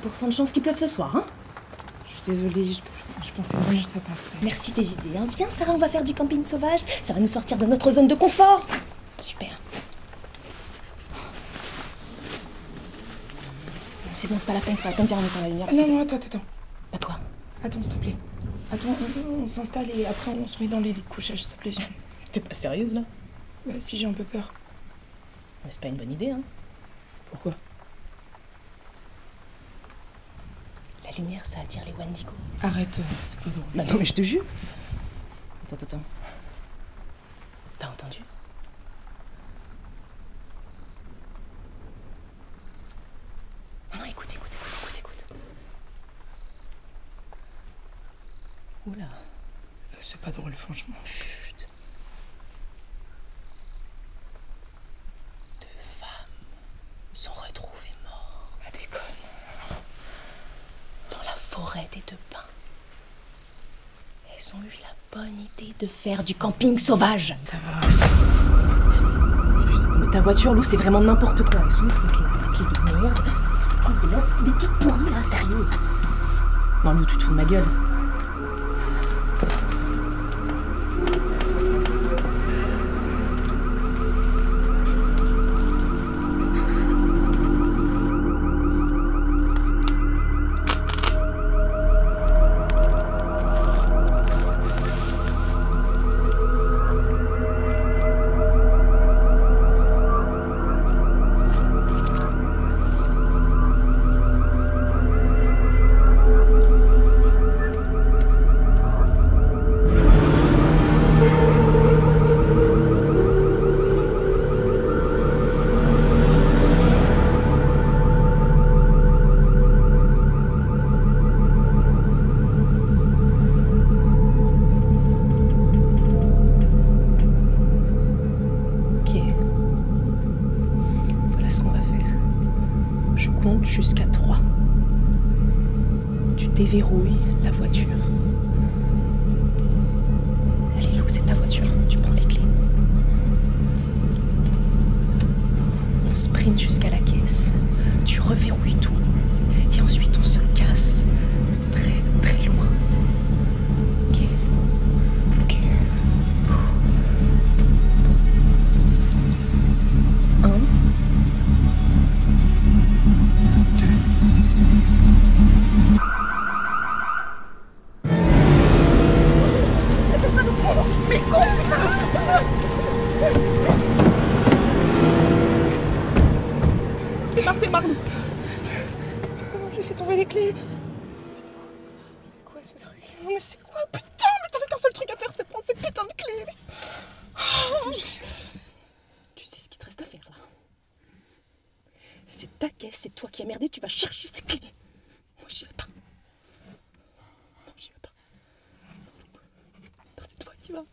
50% de chance qu'il pleuve ce soir, hein? Je suis désolée, je pensais vraiment que ça passerait. Merci tes idées, hein. Viens Sarah, on va faire du camping sauvage. Ça va nous sortir de notre zone de confort. Super. C'est bon, c'est pas la peine, viens, on éteint la lumière. Non, attends. Bah quoi? Attends, s'il te plaît. Attends, on s'installe et après on se met dans les lits de couchage, s'il te plaît. T'es pas sérieuse là? Bah si, j'ai un peu peur. Mais c'est pas une bonne idée, hein. Pourquoi? La lumière, ça attire les Wendigo. Arrête, c'est pas drôle. Bah non, mais je te jure. Attends. T'as entendu? Non, écoute. Oula. C'est pas drôle, franchement. Chut. 2 femmes sont retrouvées mortes. Ah, déconne. Dans la forêt des 2 pins. Elles ont eu la bonne idée de faire du camping sauvage. Ça va. Mais ta voiture, Lou, c'est vraiment n'importe quoi. Elles sont où ces clés de merde? Elles se trouvent là, cette idée toute pourrie là, sérieux. Non, Lou, tu te fous de ma gueule. Jusqu'à 3. Tu déverrouilles la voiture. Allez, Lou, c'est ta voiture. Tu prends les clés. On sprint jusqu'à la caisse. Tu reverrouilles tout. Et ensuite, on se casse très, très loin. Ok. 1. Démarre. Comment j'ai fait tomber les clés? C'est quoi ce truc? Non mais c'est quoi? Putain, mais t'avais qu'un seul truc à faire, c'était prendre ces putains de clés. Tu sais ce qu'il te reste à faire là. C'est ta caisse, c'est toi qui as merdé, tu vas chercher ces clés. Moi j'y vais pas. Non, j'y vais pas. Non, c'est toi qui vas.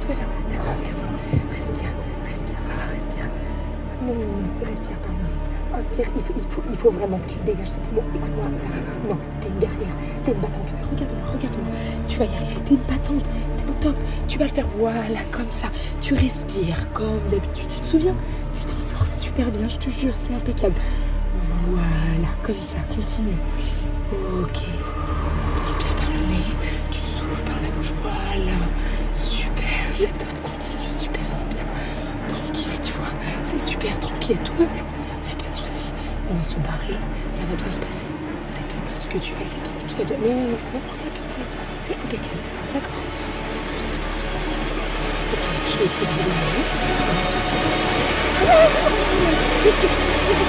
tout va bien. D'accord, regarde-moi. Respire, respire, ça va, respire. Non, respire pas. Non. Inspire, il faut vraiment que tu dégages ces poumons. Écoute-moi, ça va. Non, t'es une guerrière, t'es une battante. Regarde-moi. Tu vas y arriver, t'es une battante, t'es au top. Tu vas le faire, voilà, comme ça. Tu respires comme d'habitude. Tu te souviens? Tu t'en sors super bien, je te jure, c'est impeccable. Voilà, comme ça, continue. Ok. T'inspires par le nez, tu souffles par la bouche, voilà. Super, c'est top, continue, super, c'est bien. Tranquille, tu vois, c'est super tranquille, tout va bien. Y a pas de souci. On va se barrer, ça va bien se passer. C'est top, ce que tu fais, c'est top, tout va bien. Non, regarde pas par là, c'est impeccable, d'accord? Respire, ça va, c'est top. Ok, je vais essayer de vous donner. On va sortir de cette... Respire,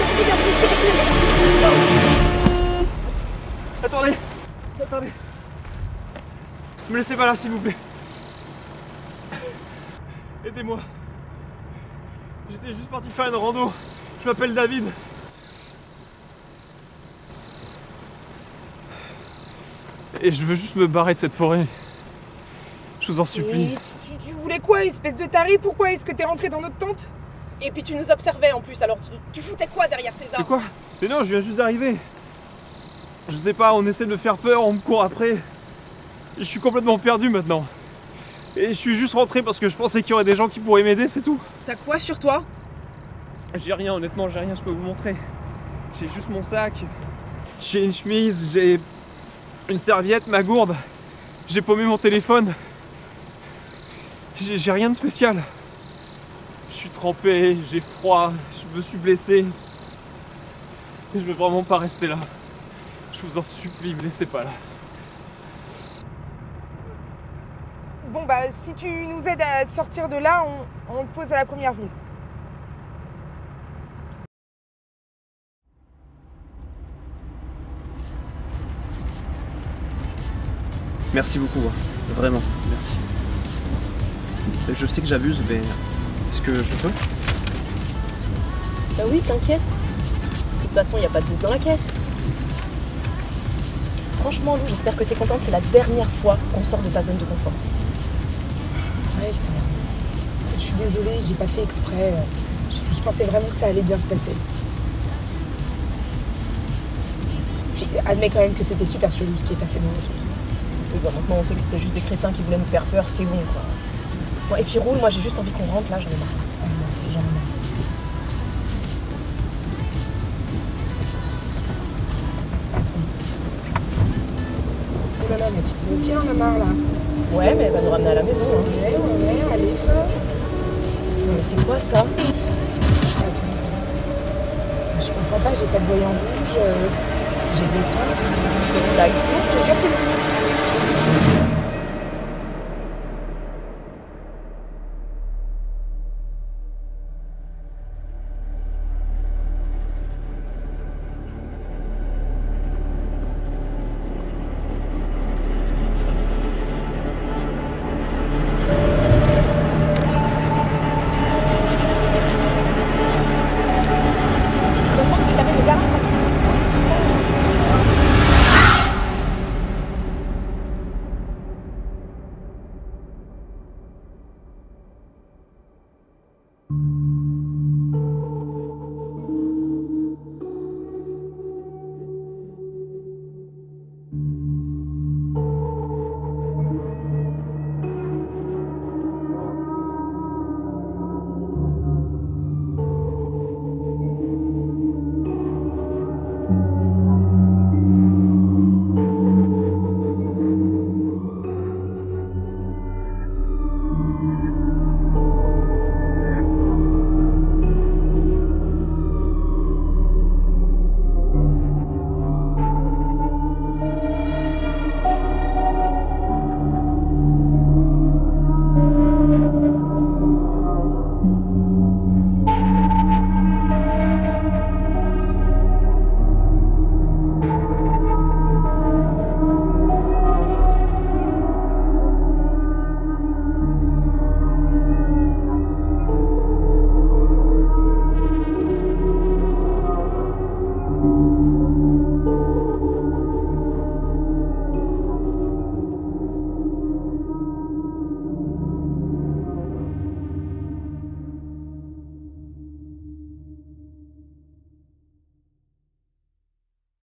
Attendez. Me laissez pas là, s'il vous plaît. Aidez-moi. J'étais juste parti faire une rando. Je m'appelle David. Et je veux juste me barrer de cette forêt. Je vous en supplie. Tu voulais quoi, espèce de taré? Pourquoi est-ce que t'es rentré dans notre tente? Et puis tu nous observais en plus, alors tu foutais quoi derrière ces arbres? C'est quoi? Mais non, je viens juste d'arriver. Je sais pas, on essaie de me faire peur, on me court après. Je suis complètement perdu maintenant. Et je suis juste rentré parce que je pensais qu'il y aurait des gens qui pourraient m'aider, c'est tout. T'as quoi sur toi? J'ai rien, honnêtement, j'ai rien, je peux vous montrer. J'ai juste mon sac. J'ai une chemise, j'ai une serviette, ma gourde. J'ai paumé mon téléphone. J'ai rien de spécial. Je suis trempé, j'ai froid, je me suis blessé. Et je veux vraiment pas rester là. Je vous en supplie, me laissez pas là. Bon bah, si tu nous aides à sortir de là, on te pose à la première ville. Merci beaucoup, vraiment, merci. Je sais que j'abuse, mais est-ce que je peux? Bah oui, t'inquiète. De toute façon, il n'y a pas de bouffe dans la caisse. Franchement, Lou, j'espère que t'es contente. C'est la dernière fois qu'on sort de ta zone de confort. Arrête. Je suis désolée, j'ai pas fait exprès. Je pensais vraiment que ça allait bien se passer. Puis admets quand même que c'était super chelou ce qui est passé dans le truc. Et bah maintenant, on sait que c'était juste des crétins qui voulaient nous faire peur, c'est bon quoi. Bon, et puis roule, moi j'ai juste envie qu'on rentre là, j'en ai marre. Moi aussi j'en ai marre. Attends. Oh là là, mais Titi aussi en a marre là. Ouais, mais elle va nous ramener à la maison. Hein. Ouais, allez frère. Non, mais c'est quoi ça? Attends. Je comprends pas, j'ai pas de voyant rouge, j'ai de l'essence. Tu fais une blague. Non, je te jure que non.